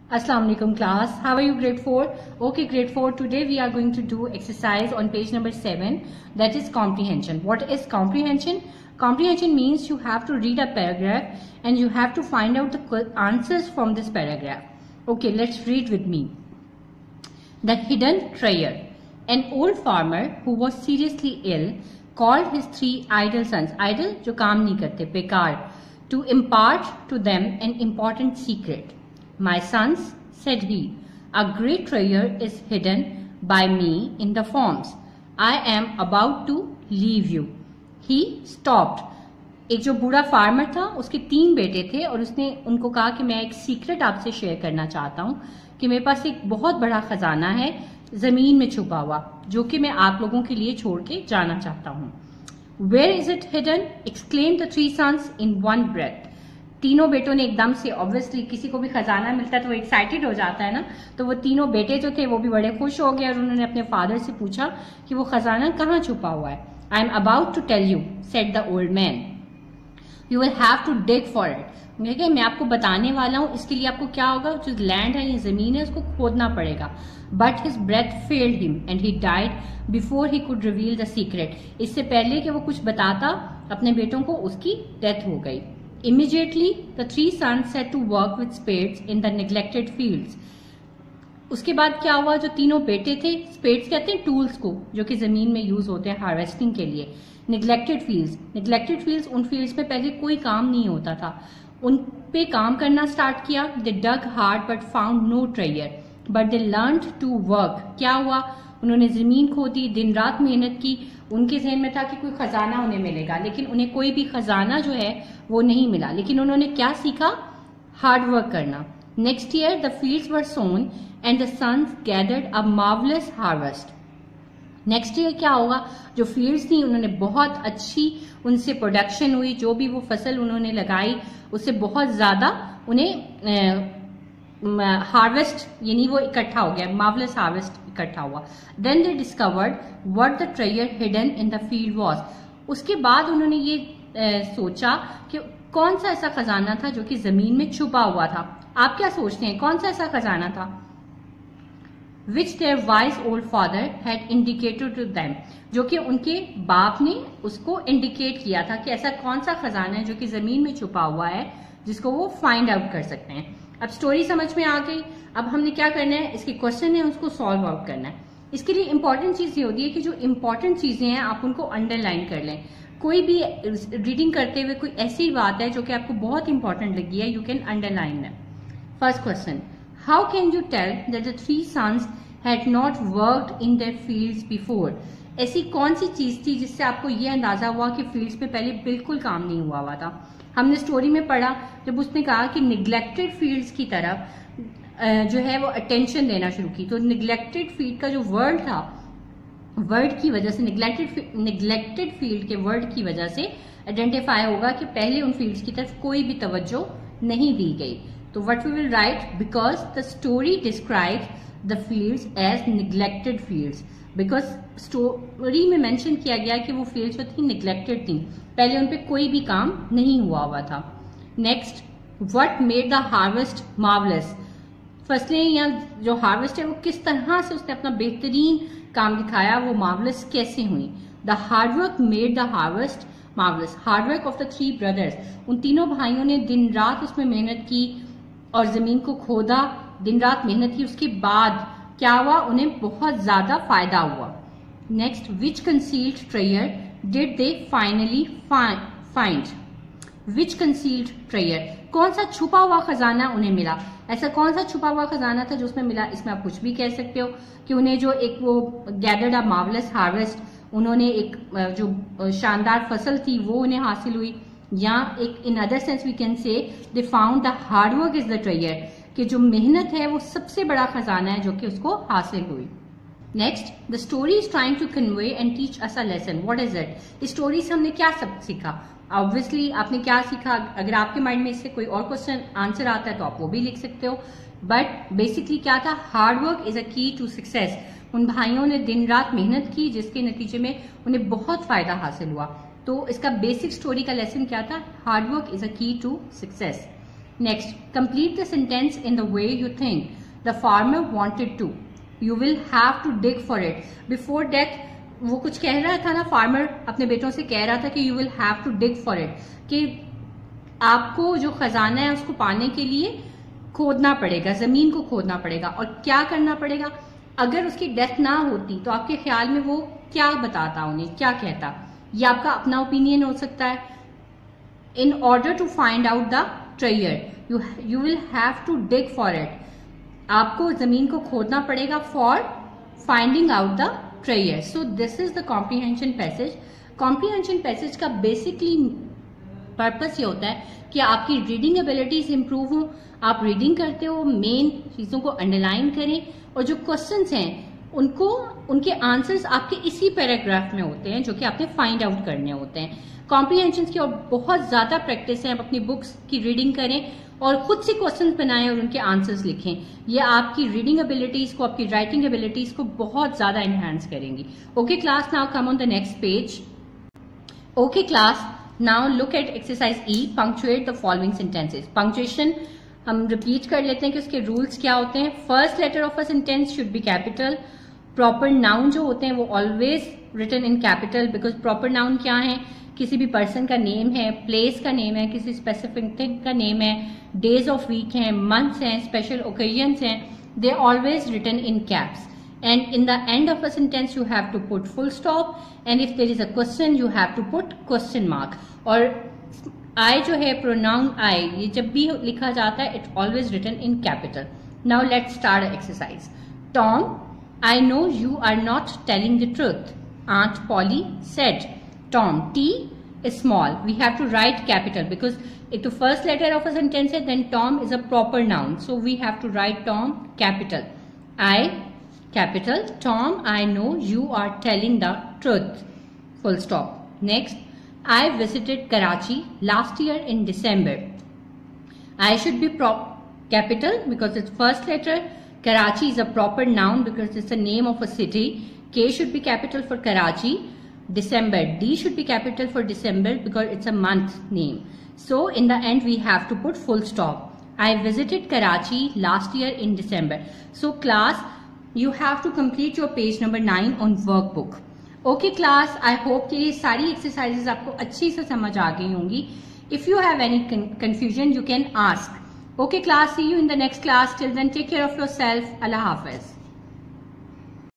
Assalamu alaikum class. How are you grade 4? Okay grade 4, today we are going to do exercise on page number 7, that is comprehension. What is comprehension? Comprehension means you have to read a paragraph and you have to find out the answers from this paragraph. Okay, let's read with me. The hidden treasure. An old farmer who was seriously ill called his 3 idle sons, idle जो काम नहीं करते, बेकार, to impart to them an important secret. My sons, said he, a great treasure is hidden by me in the forms. I am about to leave you. He stopped. एक जो बूढ़ा farmer था, उसके 3 बेटे थे और उसने उनको कहा कि मैं एक सीक्रेट आपसे शेयर करना चाहता हूँ कि मेरे पास एक बहुत बड़ा खजाना है जमीन में छुपा हुआ, जो कि मैं आप लोगों के लिए छोड़ के जाना चाहता हूँ. Where is it hidden? exclaimed the 3 sons in one breath. तीनों बेटों ने एकदम से, ऑब्वियसली किसी को भी खजाना मिलता है तो वो एक्साइटेड हो जाता है ना, तो वो तीनों बेटे जो थे वो भी बड़े खुश हो गए और उन्होंने अपने फादर से पूछा कि वो खजाना कहाँ छुपा हुआ है. I am about to tell you, said the old man. You will have to dig for it. मैं आपको बताने वाला हूँ, इसके लिए आपको क्या होगा, जो लैंड है, ये जमीन है, उसको खोदना पड़ेगा. But his breath failed him and he died before he could reveal the secret. इससे पहले कि वो कुछ बताता अपने बेटों को, उसकी डेथ हो गई. Immediately, the 3 sons set to work with spades in the neglected fields. उसके बाद क्या हुआ, जो तीनों बेटे थे, स्पेड्स कहते हैं टूल्स को जो कि जमीन में यूज होते हैं हार्वेस्टिंग के लिए. नेग्लेक्टेड फील्ड्स उन फील्ड्स में पहले कोई काम नहीं होता था, उन पे काम करना स्टार्ट किया. They dug hard but found no treasure but they learned to work. क्या हुआ, उन्होंने जमीन खोदी, दिन रात मेहनत की. उनके ज़हन में था कि कोई खजाना उन्हें मिलेगा, लेकिन उन्हें कोई भी खजाना जो है वो नहीं मिला. लेकिन उन्होंने क्या सीखा, हार्ड वर्क करना. Next year the fields were sown and the sons gathered a marvellous harvest. Next year क्या होगा, जो फील्ड्स थी उन्होंने बहुत अच्छी उनसे प्रोडक्शन हुई, जो भी वो फसल उन्होंने लगाई उससे बहुत ज्यादा उन्हें हार्वेस्ट यानी वो इकट्ठा हो गया, मार्वलस हार्वेस्ट इकट्ठा हुआ. Then they discovered what the treasure hidden in the field was. उसके बाद उन्होंने ये सोचा कि कौन सा ऐसा खजाना था जो कि जमीन में छुपा हुआ था. आप क्या सोचते हैं, कौन सा ऐसा खजाना था? Which their wise old father had indicated to them. जो कि उनके बाप ने उसको इंडिकेट किया था कि ऐसा कौन सा खजाना है जो कि जमीन में छुपा हुआ है, जिसको वो फाइंड आउट कर सकते हैं. अब स्टोरी समझ में आ गई. अब हमने क्या करना है, इसके क्वेश्चन है उसको सॉल्व आउट करना है. इसके लिए इंपॉर्टेंट चीज ये होती है कि जो इंपॉर्टेंट चीजें हैं आप उनको अंडरलाइन कर लें. कोई भी रीडिंग करते हुए कोई ऐसी बात है जो कि आपको बहुत इंपॉर्टेंट लगी है, you can underline them. First question, how can you tell that the 3 sons had not worked in their fields before. ऐसी कौन सी चीज थी जिससे आपको ये अंदाजा हुआ कि फील्ड्स में पहले बिल्कुल काम नहीं हुआ था. हमने स्टोरी में पढ़ा जब उसने कहा कि निग्लेक्टेड फील्ड्स की तरफ जो है वो अटेंशन देना शुरू की. तो निग्लेक्टेड फील्ड का जो वर्ड था, वर्ड की वजह से, निग्लेक्टेड फील्ड के वर्ड की वजह से आइडेंटिफाई होगा कि पहले उन फील्ड्स की तरफ कोई भी तवज्जो नहीं दी गई. तो what we will write, because the story describes the fields as neglected fields. Because story में मेंशन किया गया कि वो फील्ड्स जो थी निग्लेक्टेड थी, पहले उन पे कोई भी काम नहीं हुआ था. Next, what made the harvest marvellous. फसलें या जो हार्वेस्ट है वो किस तरह से उसने अपना बेहतरीन काम दिखाया, वो मार्वलस कैसे हुई. The hard work made the harvest marvellous. Hard work of the 3 brothers. उन तीनों भाइयों ने दिन रात उसमें मेहनत की और जमीन को खोदा, दिन रात मेहनत की. उसके बाद क्या हुआ, उन्हें बहुत ज्यादा फायदा हुआ. Next, which concealed treasure did they finally find. Which concealed treasure, कौन सा छुपा हुआ खजाना उन्हें मिला. ऐसा कौन सा छुपा हुआ खजाना था जो उसमें मिला. इसमें आप कुछ भी कह सकते हो कि उन्हें जो एक वो गैदर्ड अ मार्वलस हार्वेस्ट, उन्होंने एक जो शानदार फसल थी वो उन्हें हासिल हुई, या एक in other sense we can say they found the hard work is the treasure, कि जो मेहनत है वो सबसे बड़ा खजाना है जो कि उसको हासिल हुई. Next, the story is trying to convey and teach us a lesson. What is it. इस स्टोरी से हमने क्या सब सीखा. ऑब्वियसली आपने क्या सीखा, अगर आपके माइंड में इससे कोई और क्वेश्चन आंसर आता है तो आप वो भी लिख सकते हो. बट बेसिकली क्या था, hard work is a key to success. उन भाइयों ने दिन रात मेहनत की जिसके नतीजे में उन्हें बहुत फायदा हासिल हुआ. तो इसका बेसिक स्टोरी का लेसन क्या था, hard work is a key to success. Next, complete the sentence in the way you think. The farmer wanted to. You will have to dig for it. Before that, वो कुछ कह रहा था ना, farmer अपने बेटों से कह रहा था कि you will have to dig for it, कि आपको जो खजाना है उसको पाने के लिए खोदना पड़ेगा, जमीन को खोदना पड़ेगा. और क्या करना पड़ेगा? अगर उसकी डेथ ना होती तो आपके ख्याल में वो क्या बताता, उन्हें क्या कहता? ये आपका अपना ओपिनियन हो सकता है. In order to find out the treasure, you will have to dig for it. आपको जमीन को खोदना पड़ेगा for finding out the treasure. So this is the comprehension passage. Comprehension passage का basically पर्पस ये होता है कि आपकी रीडिंग एबिलिटीज इंप्रूव हो. आप रीडिंग करते हो, मेन चीजों को अंडरलाइन करें, और जो क्वेश्चंस हैं उनको, उनके आंसर्स आपके इसी पैराग्राफ में होते हैं जो कि आपने फाइंड आउट करने होते हैं. कॉम्प्रीहेंशन की और बहुत ज्यादा प्रैक्टिस है. आप अपनी बुक्स की रीडिंग करें और खुद से क्वेश्चंस बनाएं और उनके आंसर्स लिखें. ये आपकी रीडिंग एबिलिटीज को, आपकी राइटिंग एबिलिटीज को बहुत ज्यादा एनहांस करेंगी. Okay class, now come on the next page. Okay class, now look at exercise E. Punctuate the following sentences. Punctuation हम रिपीट कर लेते हैं कि उसके रूल्स क्या होते हैं. First letter of a sentence should be capital. Proper noun जो होते हैं वो always written in capital, because proper noun क्या है? किसी भी पर्सन का नेम है, प्लेस का नेम है, किसी स्पेसिफिक थिंग का नेम है, डेज ऑफ वीक हैं, मंथ्स हैं, स्पेशल ओकेजन्स हैं. They always written in caps. And in the end of a sentence you have to put full stop, and if there is a question you have to put question mark. और I जो है pronoun I, ये जब भी लिखा जाता है it's always written in capital. Now let's start the exercise. Tom, I know you are not telling the truth, Aunt Polly said. Tom, T is small. We have to write capital because if the first letter of a sentence है, then Tom is a proper noun. So we have to write Tom capital. I capital. Tom, I know you are telling the truth. Full stop. Next, I visited Karachi last year in December. I should be capital because it's first letter. Karachi is a proper noun because it's the name of a city. K should be capital for Karachi. December. D should be capital for December because it's a month name. So in the end we have to put full stop. I visited Karachi last year in December. So class, you have to complete your page number 9 on workbook. Okay class, I hope कि ये सारी exercises आपको अच्छी से समझ आ गई होंगी. If you have any confusion, you can ask. Okay class, see you in the next class. Till then, take care of yourself. Allah Hafiz.